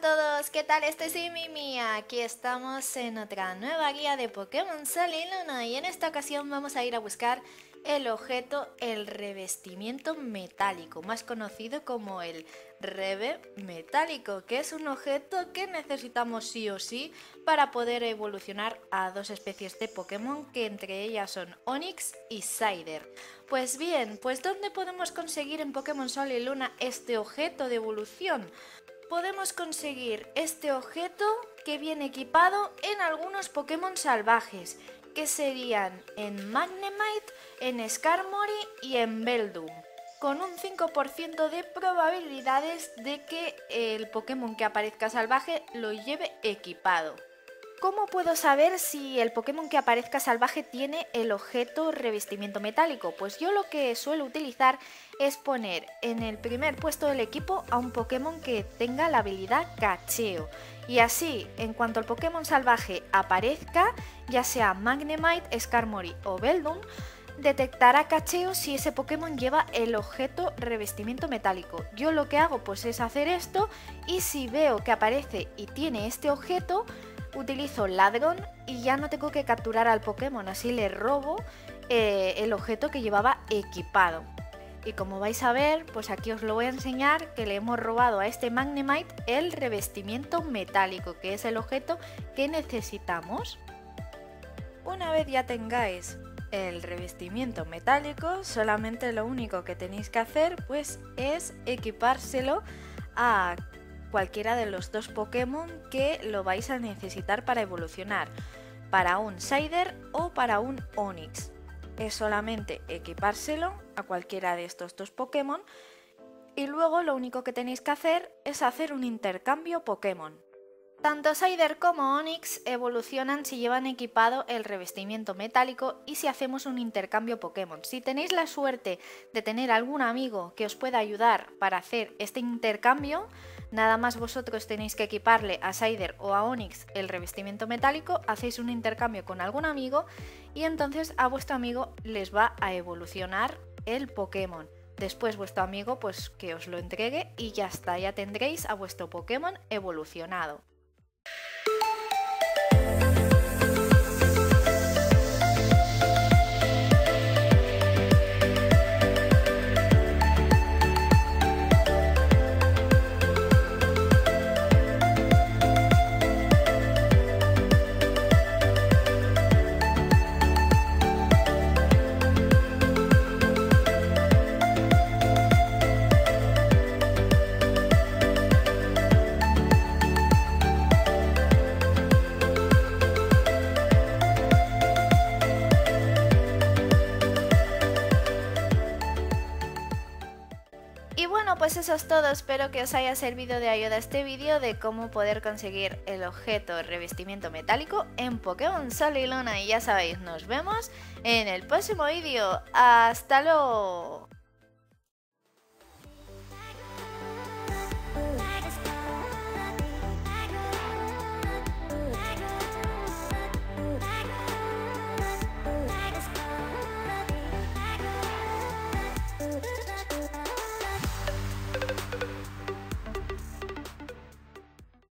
todos, ¿qué tal? Este es Mimi. Aquí estamos en otra nueva guía de Pokémon Sol y Luna y en esta ocasión vamos a ir a buscar el objeto, el revestimiento metálico, más conocido como el Reve Metálico, que es un objeto que necesitamos sí o sí para poder evolucionar a dos especies de Pokémon, que entre ellas son Onix y Cider. Pues bien, pues ¿dónde podemos conseguir en Pokémon Sol y Luna este objeto de evolución? Podemos conseguir este objeto que viene equipado en algunos Pokémon salvajes, que serían en Magnemite, en Skarmory y en Beldum, con un 5% de probabilidades de que el Pokémon que aparezca salvaje lo lleve equipado. ¿Cómo puedo saber si el Pokémon que aparezca salvaje tiene el objeto revestimiento metálico? Pues yo lo que suelo utilizar es poner en el primer puesto del equipo a un Pokémon que tenga la habilidad cacheo. Y así, en cuanto el Pokémon salvaje aparezca, ya sea Magnemite, Skarmory o Beldum, detectará cacheo si ese Pokémon lleva el objeto revestimiento metálico. Yo lo que hago pues es hacer esto, y si veo que aparece y tiene este objeto, utilizo ladrón y ya no tengo que capturar al Pokémon, así le robo el objeto que llevaba equipado. Y como vais a ver, pues aquí os lo voy a enseñar que le hemos robado a este Magnemite el revestimiento metálico, que es el objeto que necesitamos. Una vez ya tengáis el revestimiento metálico, solamente lo único que tenéis que hacer pues es equipárselo a cualquiera de los dos Pokémon que lo vais a necesitar para evolucionar, para un Cider o para un Onix. Es solamente equipárselo a cualquiera de estos dos Pokémon y luego lo único que tenéis que hacer es hacer un intercambio Pokémon. Tanto Cider como Onix evolucionan si llevan equipado el revestimiento metálico y si hacemos un intercambio Pokémon. Si tenéis la suerte de tener algún amigo que os pueda ayudar para hacer este intercambio, nada más vosotros tenéis que equiparle a Cider o a Onix el revestimiento metálico, hacéis un intercambio con algún amigo y entonces a vuestro amigo les va a evolucionar el Pokémon. Después vuestro amigo pues que os lo entregue y ya está, ya tendréis a vuestro Pokémon evolucionado. Y bueno, pues eso es todo, espero que os haya servido de ayuda este vídeo de cómo poder conseguir el objeto revestimiento metálico en Pokémon Sol y Luna. Y ya sabéis, nos vemos en el próximo vídeo. ¡Hasta luego!